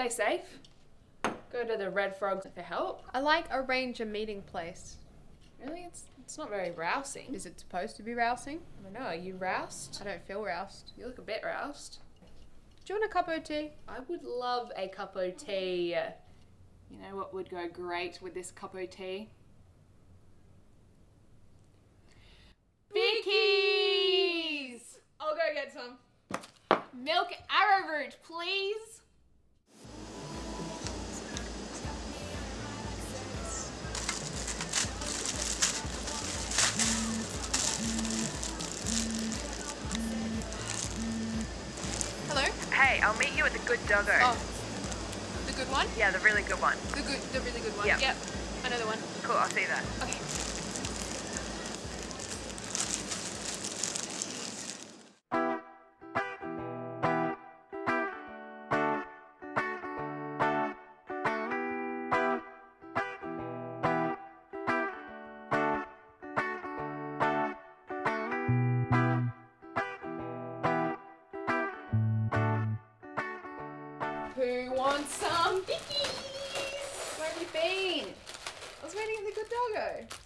Stay safe. Go to the Red Frog for help. I like arrange a meeting place. Really? It's not very rousing. Is it supposed to be rousing? I don't know, are you roused? I don't feel roused. You look a bit roused. Do you want a cup of tea? I would love a cup of tea. You know what would go great with this cup of tea? Biccies! I'll go get some. Milk arrowroot, please. Hello? Hey, I'll meet you at the good doggo. Oh, the good one? Yeah, the really good one. The really good one. Yep. Yep. I know the one. Cool, I'll see you there. Okay. Who wants some bickies? Where have you been? I was waiting at the good doggo.